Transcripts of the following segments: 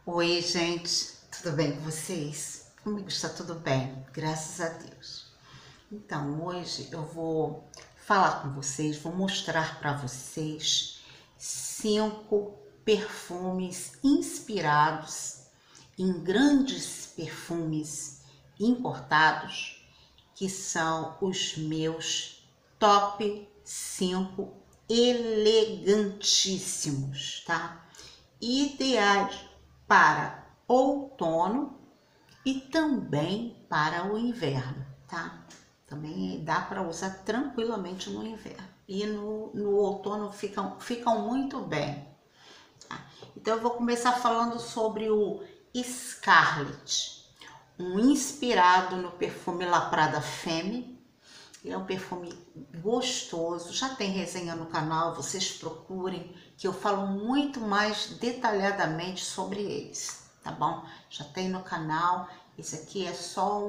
Oi, gente, tudo bem com vocês? Comigo está tudo bem, graças a Deus. Então, hoje eu vou falar com vocês, vou mostrar para vocês 5 perfumes inspirados em grandes perfumes importados, que são os meus top 5 elegantíssimos, tá? Ideais para outono e também para o inverno, tá? Também dá para usar tranquilamente no inverno. E no outono ficam muito bem. Tá? Então eu vou começar falando sobre o Scarlet, um inspirado no perfume La Prada Femme. Ele é um perfume gostoso, já tem resenha no canal, vocês procurem, que eu falo muito mais detalhadamente sobre eles, tá bom? Já tem no canal, esse aqui é só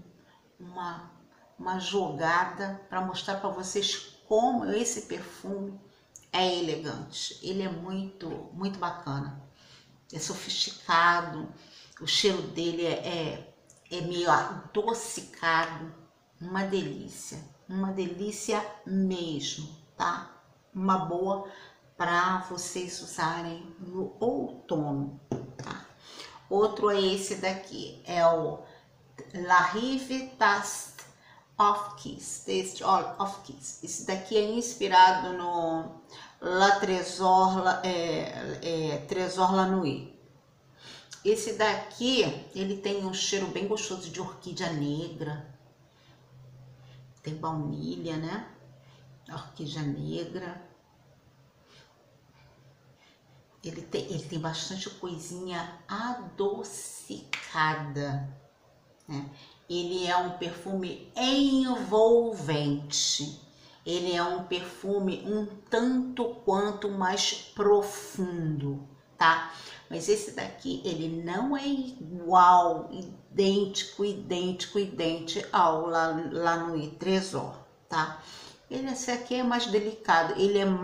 uma jogada para mostrar para vocês como esse perfume é elegante. Ele é muito bacana, é sofisticado, o cheiro dele é meio adocicado, uma delícia mesmo, tá? Uma boa para vocês usarem no outono, tá? Outro é esse daqui, é o La Rive Taste of Kiss, Taste of Kiss. Esse daqui é inspirado no La Trésor La Nuit. Esse daqui, ele tem um cheiro bem gostoso de orquídea negra, tem baunilha, né? Orquídea negra. Ele tem bastante coisinha adocicada, né? Ele é um perfume envolvente. Ele é um perfume um tanto quanto mais profundo, tá? Mas esse daqui, ele não é igual, idêntico ao La Nuit Trésor, tá? Esse aqui é mais delicado, ele é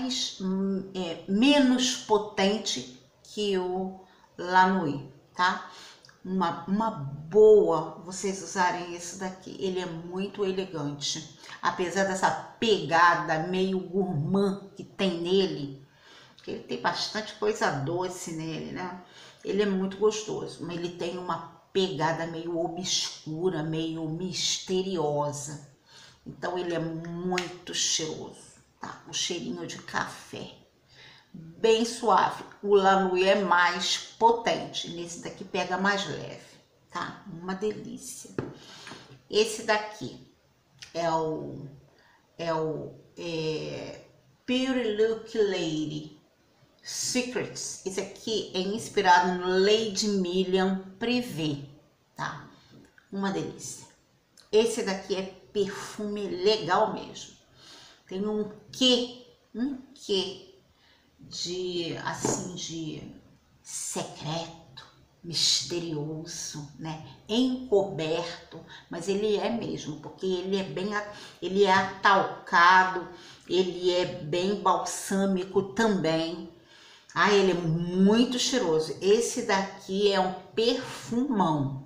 menos potente que o La Nuit, tá? Uma boa vocês usarem esse daqui, ele é muito elegante. Apesar dessa pegada meio gourmand que tem nele, ele tem bastante coisa doce nele, né? Ele é muito gostoso, mas ele tem uma pegada meio obscura, meio misteriosa. Então ele é muito cheiroso, tá? Um cheirinho de café, bem suave. O La Nuit é mais potente, nesse daqui pega mais leve, tá? Uma delícia. Esse daqui é o Pure Look Lady Secrets. Esse aqui é inspirado no Lady Million Privé, tá? Uma delícia. Esse daqui é perfume legal mesmo. Tem um quê de secreto, misterioso, né? Encoberto, mas ele é mesmo, porque ele é atalcado, ele é bem balsâmico também. Ele é muito cheiroso. Esse daqui é um perfumão.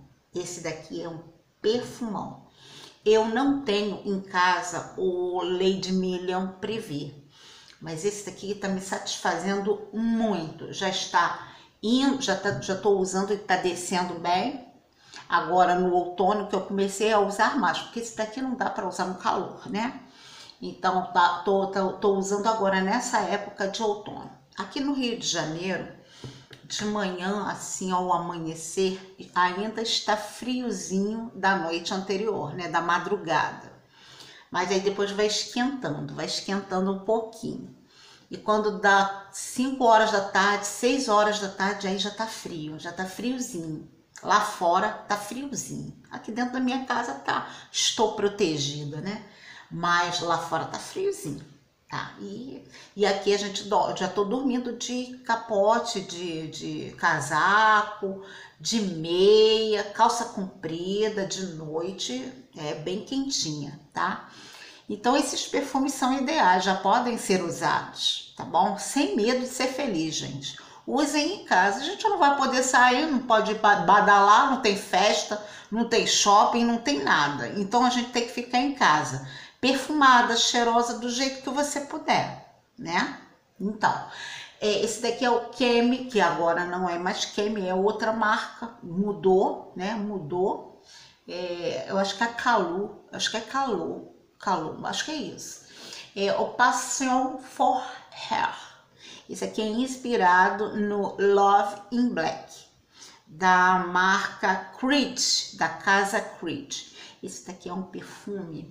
Eu não tenho em casa o Lady Million Privé, mas esse daqui está me satisfazendo muito. Já estou usando e está descendo bem. Agora no outono que eu comecei a usar mais, porque esse daqui não dá para usar no calor, né? Então tô usando agora nessa época de outono. Aqui no Rio de Janeiro, de manhã, assim, ao amanhecer, ainda está friozinho da noite anterior, né, da madrugada. Mas aí depois vai esquentando um pouquinho. E quando dá 5 horas da tarde, 6 horas da tarde, aí já tá frio, já tá friozinho. Lá fora tá friozinho. Aqui dentro da minha casa estou protegida, né? Mas lá fora tá friozinho. Tá, e aqui a gente já tô dormindo de capote, de casaco, de meia, calça comprida, de noite, é bem quentinha, tá? Então esses perfumes são ideais, já podem ser usados, tá bom? Sem medo de ser feliz, gente. usem em casa. A gente não vai poder sair, não pode badalar, não tem festa, não tem shopping, não tem nada. Então a gente tem que ficar em casa, perfumada, cheirosa, do jeito que você puder, né? Então, esse daqui é o Kemi, que agora não é mais Kemi, é outra marca, mudou, né? Mudou. Eu acho que é Calu, acho que é Calu, acho que é isso. O Passion for Hair. Esse aqui é inspirado no Love in Black, da marca Creed, da casa Creed. Esse daqui é um perfume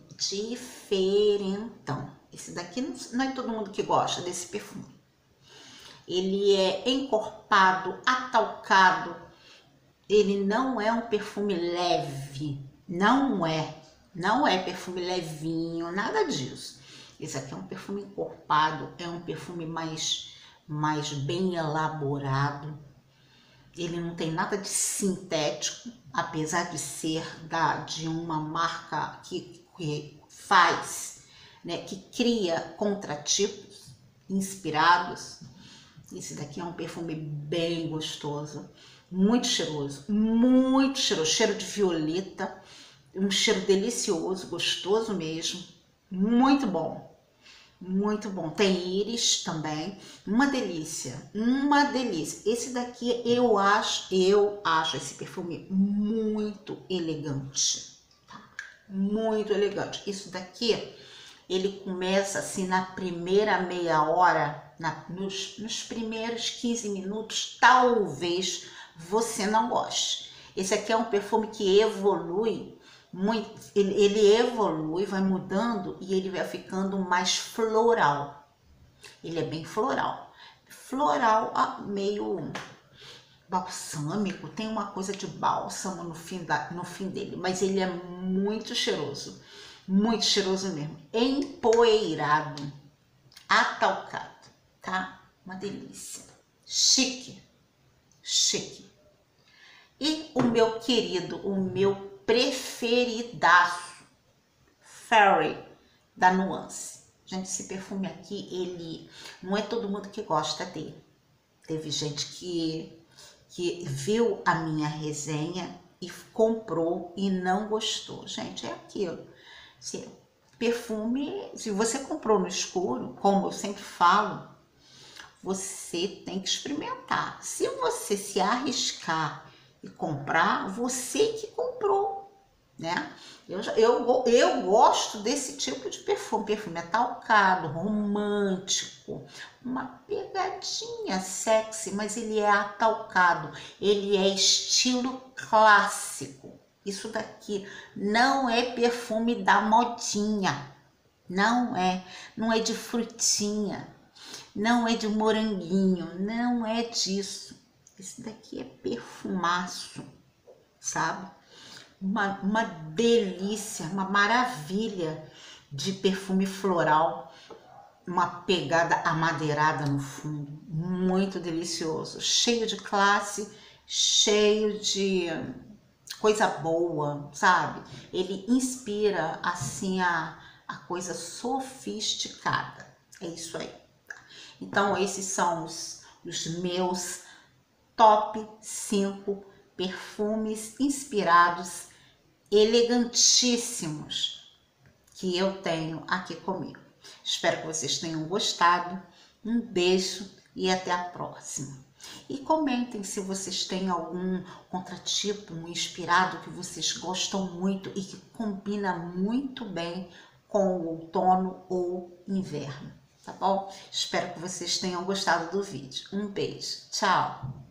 diferentão. Esse daqui não é todo mundo que gosta desse perfume. Ele é encorpado, atalcado. Ele não é um perfume leve, não é perfume levinho, nada disso. Esse aqui é um perfume encorpado, é um perfume mais bem elaborado. Ele não tem nada de sintético, apesar de ser de uma marca que faz, né, que cria contratipos inspirados. Esse daqui é um perfume bem gostoso, muito cheiroso, cheiro de violeta, um cheiro delicioso, gostoso mesmo, muito bom. Muito bom. Tem íris também. Uma delícia. Uma delícia. Esse daqui eu acho esse perfume muito elegante. Tá? Muito elegante. Isso daqui, ele começa assim na primeira meia hora, nos primeiros 15 minutos, talvez você não goste. Esse aqui é um perfume que evolui muito, ele evolui, vai mudando e ele vai ficando mais floral. Ele é bem floral. Floral meio balsâmico, tem uma coisa de bálsamo no fim dele, mas ele é muito cheiroso mesmo. Empoeirado, atalcado, tá? Uma delícia. Chique, chique. E o meu querido, o meu preferidaço, Fairy, da Nuance. Gente, esse perfume aqui, ele não é todo mundo que gosta dele. Teve gente que viu a minha resenha e comprou e não gostou. Gente, é aquilo. Perfume, se você comprou no escuro, como eu sempre falo, você tem que experimentar. Se você se arriscar e comprar, você que comprou, né? Eu gosto desse tipo de perfume atalcado, romântico, uma pegadinha sexy, mas ele é atalcado, ele é estilo clássico. Isso daqui não é perfume da modinha, não é de frutinha, não é de moranguinho, não é disso. Esse daqui é perfumaço, sabe? Uma delícia, uma maravilha de perfume floral, uma pegada amadeirada no fundo, muito delicioso, cheio de classe, cheio de coisa boa, sabe? Ele inspira assim a coisa sofisticada, é isso aí. Então esses são os meus top 5 perfumes inspirados, elegantíssimos, que eu tenho aqui comigo. Espero que vocês tenham gostado. Um beijo e até a próxima. E comentem se vocês têm algum contratipo, um inspirado que vocês gostam muito e que combina muito bem com o outono ou inverno, tá bom? Espero que vocês tenham gostado do vídeo. Um beijo. Tchau!